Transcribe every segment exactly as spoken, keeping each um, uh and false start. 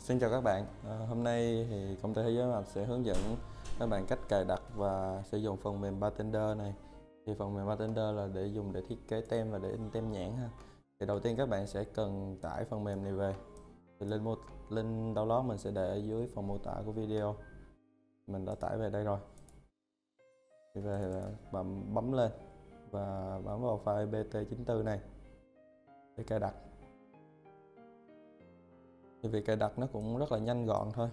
Xin chào các bạn, à, hôm nay thì công ty Thế giới Map sẽ hướng dẫn các bạn cách cài đặt và sử dụng phần mềm Bartender này. Thì phần mềm Bartender là để dùng để thiết kế tem và để in tem nhãn ha. Thì đầu tiên các bạn sẽ cần tải phần mềm này về. Thì link, link download mình sẽ để ở dưới phần mô tả của video. Mình đã tải về đây rồi. Thì về bấm bấm lên và bấm vào file B T chín mươi tư này để cài đặt. Thì việc cài đặt nó cũng rất là nhanh gọn thôi.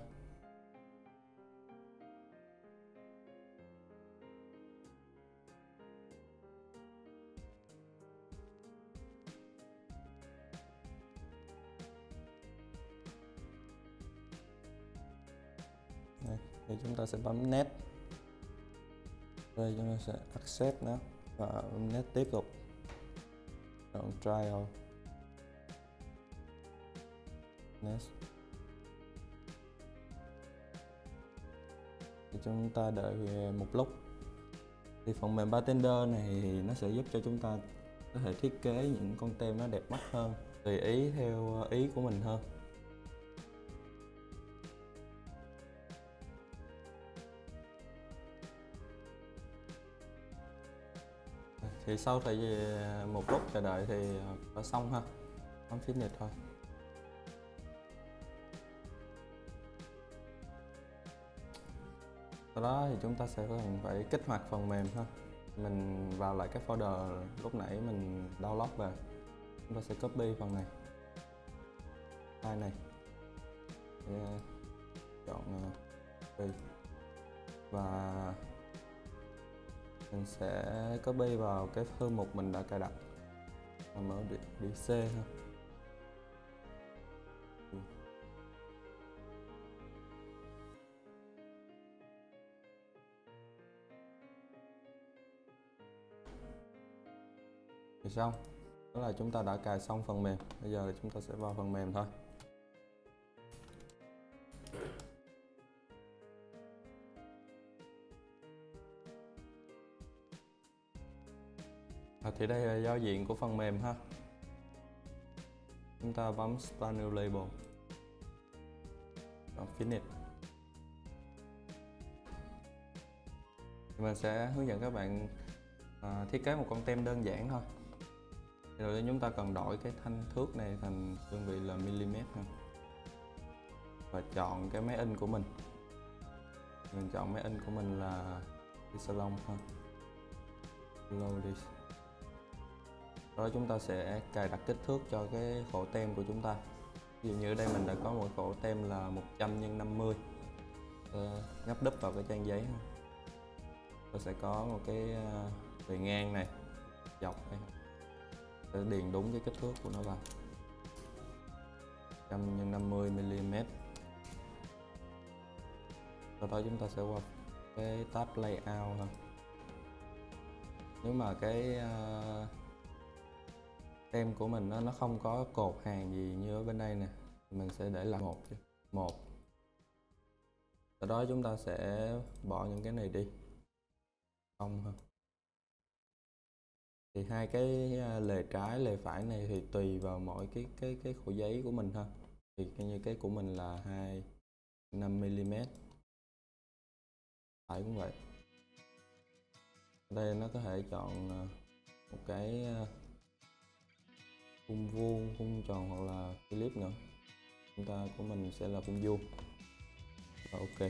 Đây, thì chúng ta sẽ bấm Next. Đây chúng ta sẽ accept nó và bấm Next tiếp tục. Chọn trial. Next. Thì chúng ta đợi một lúc. Thì phần mềm Bartender này thì nó sẽ giúp cho chúng ta có thể thiết kế những con tem nó đẹp mắt hơn, tùy ý theo ý của mình hơn. Thì sau thời gian một lúc chờ đợi thì đã xong ha, bấm finish thôi. Sau đó thì chúng ta sẽ cần phải kích hoạt phần mềm ha. Mình vào lại cái folder lúc nãy mình download về, chúng ta sẽ copy phần này, file này, để chọn copy và mình sẽ copy vào cái thư mục mình đã cài đặt, mở đĩa C ha. Thì xong, đó là chúng ta đã cài xong phần mềm. Bây giờ là chúng ta sẽ vào phần mềm thôi. À, thì đây là giao diện của phần mềm ha. Chúng ta bấm Start New Label, chọn Finish. Mình sẽ hướng dẫn các bạn à, thiết kế một con tem đơn giản thôi. Thì đầu tiên chúng ta cần đổi cái thanh thước này thành đơn vị là mm ha. Và chọn cái máy in của mình. Mình chọn máy in của mình là Salon ha. Loadis. Đó chúng ta sẽ cài đặt kích thước cho cái khổ tem của chúng ta. Ví dụ như ở đây mình đã có một khổ tem là một trăm nhân năm mươi. Nhấp đúp vào cái trang giấy ha. Tôi sẽ có một cái bề ngang này, dọc này, sẽ điền đúng cái kích thước của nó vào một trăm nhân năm mươi mi-li-mét. Sau đó chúng ta sẽ qua cái tab layout ha. Nếu mà cái uh, tem của mình nó nó không có cột hàng gì như ở bên đây nè, mình sẽ để là một một. Sau đó chúng ta sẽ bỏ những cái này đi, không ha. Thì hai cái lề trái lề phải này thì tùy vào mỗi cái cái cái khổ giấy của mình ha. Thì như cái của mình là hai mươi lăm mi-li-mét, phải cũng vậy. Ở đây nó có thể chọn một cái khung vuông, khung tròn hoặc là clip nữa. Chúng ta của mình sẽ là khung vuông. Và ok.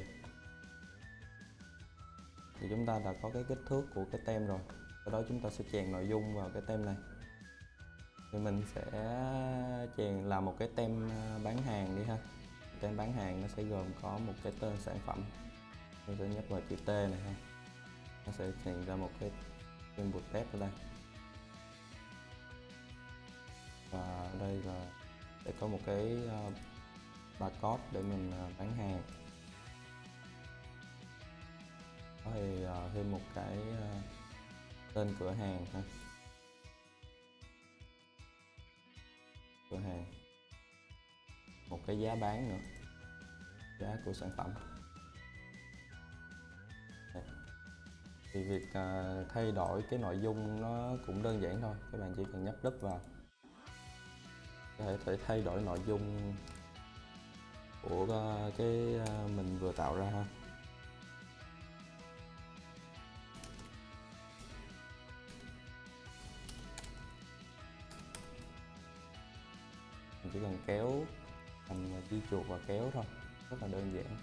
Thì chúng ta đã có cái kích thước của cái tem rồi. Sau đó chúng ta sẽ chèn nội dung vào cái tem này. Thì mình sẽ chèn làm một cái tem bán hàng đi ha. Tem bán hàng nó sẽ gồm có một cái tên sản phẩm. Mình sẽ nhấp vào chữ T này ha. Nó sẽ hiện ra một cái symbol test ở đây. Và ở đây là để có một cái barcode để mình bán hàng. Có thì thêm một cái tên cửa hàng ha. Cửa hàng. Một cái giá bán nữa. Giá của sản phẩm. Đây. Thì việc uh, thay đổi cái nội dung nó cũng đơn giản thôi. Các bạn chỉ cần nhấp đúp vào. Có thể, thể thay đổi nội dung của uh, cái uh, mình vừa tạo ra ha. Mình chỉ cần kéo thành di chuột và kéo thôi, rất là đơn giản.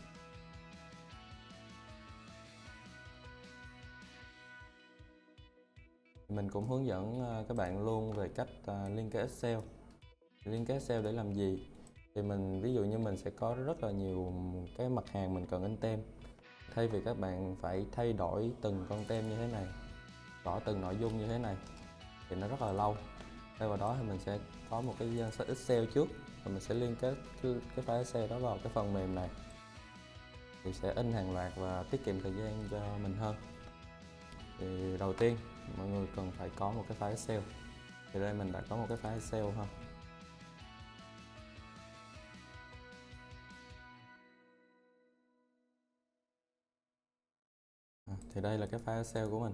Mình cũng hướng dẫn các bạn luôn về cách liên kết Excel. Liên kết Excel để làm gì? Thì mình ví dụ như mình sẽ có rất là nhiều cái mặt hàng mình cần in tem. Thay vì các bạn phải thay đổi từng con tem như thế này, gõ từng nội dung như thế này thì nó rất là lâu. Thay vào đó thì mình sẽ có một cái danh sách Excel trước, và mình sẽ liên kết cái, cái file Excel đó vào cái phần mềm này, thì sẽ in hàng loạt và tiết kiệm thời gian cho mình hơn. Thì đầu tiên mọi người cần phải có một cái file Excel. Thì đây mình đã có một cái file Excel ha. À, thì đây là cái file Excel của mình.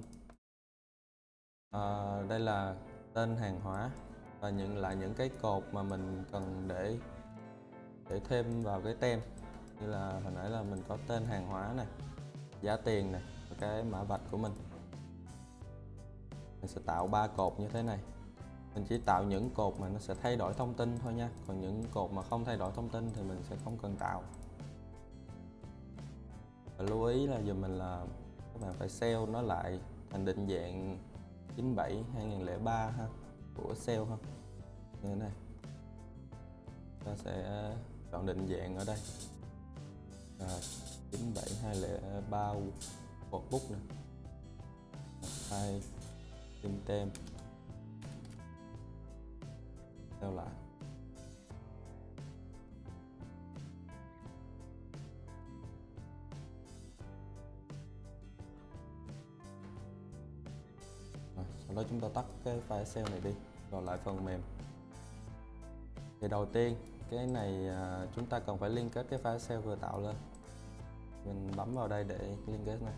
À, đây là tên hàng hóa và những lại những cái cột mà mình cần để để thêm vào cái tem. Như là hồi nãy là mình có tên hàng hóa này, giá tiền này và cái mã vạch của mình. Mình sẽ tạo ba cột như thế này. Mình chỉ tạo những cột mà nó sẽ thay đổi thông tin thôi nha, còn những cột mà không thay đổi thông tin thì mình sẽ không cần tạo. Và lưu ý là giùm mình là các bạn phải save nó lại thành định dạng chín bảy hai nghìn lẻ ba ha, của Excel ha, như thế này. Ta sẽ chọn định dạng ở đây là chín bảy hai lẻ ba workbook nè, hai in tem theo lại. Rồi, sau đó chúng ta tắt cái file Excel này đi, rồi lại phần mềm. Thì đầu tiên cái này à, chúng ta cần phải liên kết cái file Excel vừa tạo lên. Mình bấm vào đây để liên kết này,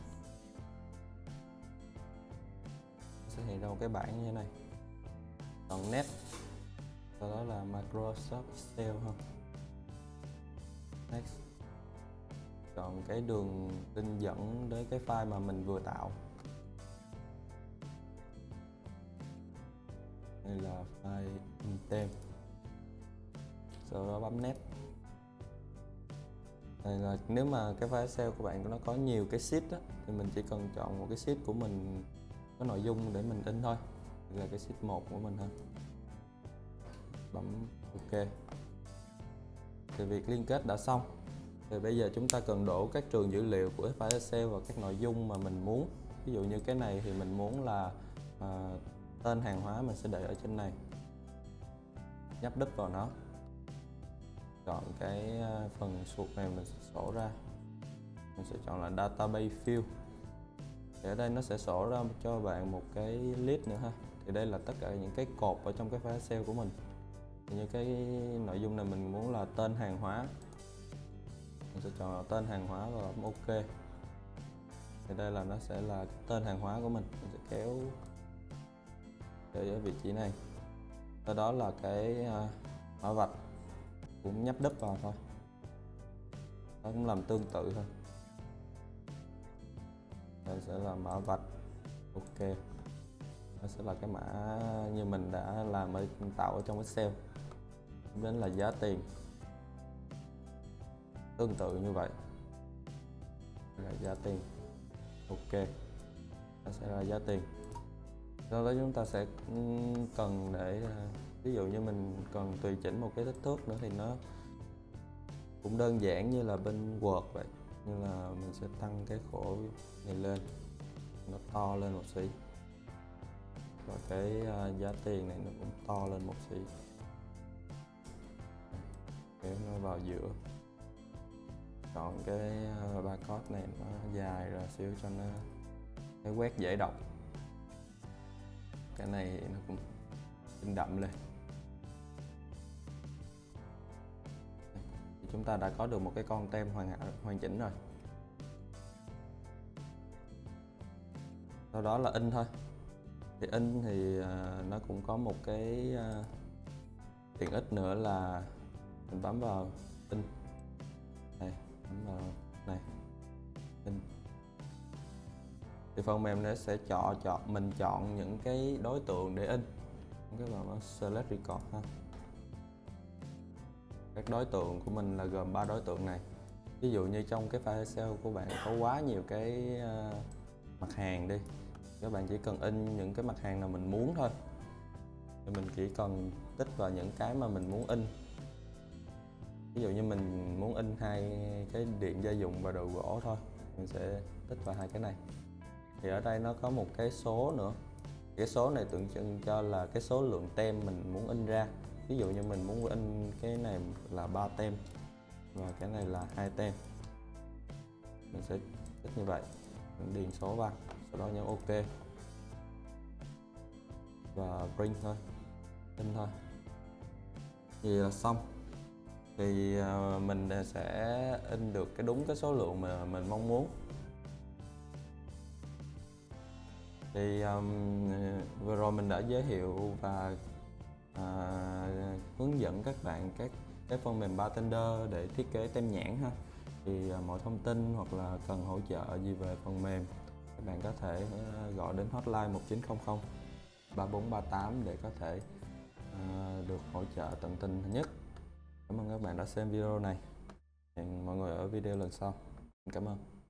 sẽ hiện ra một cái bảng như thế này. Chọn Net, sau đó là Microsoft Excel ha. Next. Chọn cái đường link dẫn đến cái file mà mình vừa tạo. Đây là file in tem. Sau đó bấm Next. Đây là nếu mà cái file Excel của bạn nó có nhiều cái sheet đó, thì mình chỉ cần chọn một cái sheet của mình có nội dung để mình in thôi. Đây là cái sheet một của mình ha. Bấm OK. Thì việc liên kết đã xong. Thì bây giờ chúng ta cần đổ các trường dữ liệu của file Excel và các nội dung mà mình muốn. Ví dụ như cái này thì mình muốn là à, tên hàng hóa mình sẽ để ở trên này. Nhấp đúp vào nó. Chọn cái phần suột này mình sẽ sổ ra. Mình sẽ chọn là Database Field. Thì ở đây nó sẽ sổ ra cho bạn một cái list nữa ha. Thì đây là tất cả những cái cột ở trong cái file Excel của mình. Thì như cái nội dung này mình muốn là tên hàng hóa, mình sẽ chọn là tên hàng hóa và bấm OK. Thì đây là nó sẽ là tên hàng hóa của mình. Mình sẽ kéo để ở vị trí này. Sau đó là cái mã vạch cũng nhấp đúp vào thôi. Nó cũng làm tương tự thôi. Đây sẽ là mã vạch. OK. Nó sẽ là cái mã như mình đã làm ở tạo ở trong Excel. Đến là giá tiền. Tương tự như vậy. Là giá tiền. OK. Nó sẽ là giá tiền. Sau đó chúng ta sẽ cần để ví dụ như mình cần tùy chỉnh một cái kích thước nữa thì nó cũng đơn giản như là bên Word vậy. Như là mình sẽ tăng cái khổ này lên, nó to lên một xí. Và cái giá tiền này nó cũng to lên một xí. Kéo nó vào giữa. Chọn cái barcode này nó dài ra xíu cho nó cái quét dễ đọc. Cái này nó cũng in đậm lên. Thì chúng ta đã có được một cái con tem hoàn hoàn chỉnh rồi. Sau đó là in thôi. Thì in thì uh, nó cũng có một cái uh, tiện ích nữa là mình bấm vào in. Bấm vào này in. Thì phần mềm nó sẽ chọn chọn mình chọn những cái đối tượng để in. Cái vào select record ha. Các đối tượng của mình là gồm ba đối tượng này. Ví dụ như trong cái file Excel của bạn có quá nhiều cái uh, mặt hàng đi, các bạn chỉ cần in những cái mặt hàng nào mình muốn thôi. Thì mình chỉ cần tích vào những cái mà mình muốn in. Ví dụ như mình muốn in hai cái điện gia dụng và đồ gỗ thôi, mình sẽ tích vào hai cái này. Thì ở đây nó có một cái số nữa. Cái số này tượng trưng cho là cái số lượng tem mình muốn in ra. Ví dụ như mình muốn in cái này là ba tem và cái này là hai tem, mình sẽ tích như vậy, mình điền số vào, sau đó nhấn OK và print thôi, in thôi, thì là xong. Thì mình sẽ in được cái đúng cái số lượng mà mình mong muốn. Thì um, vừa rồi mình đã giới thiệu và uh, hướng dẫn các bạn các cái phần mềm Bartender để thiết kế tem nhãn ha. Thì uh, mọi thông tin hoặc là cần hỗ trợ gì về phần mềm, các bạn có thể uh, gọi đến hotline một chín không không ba bốn ba tám để có thể uh, được hỗ trợ tận tình nhất. Cảm ơn các bạn đã xem video này. Hẹn mọi người ở video lần sau. Cảm ơn.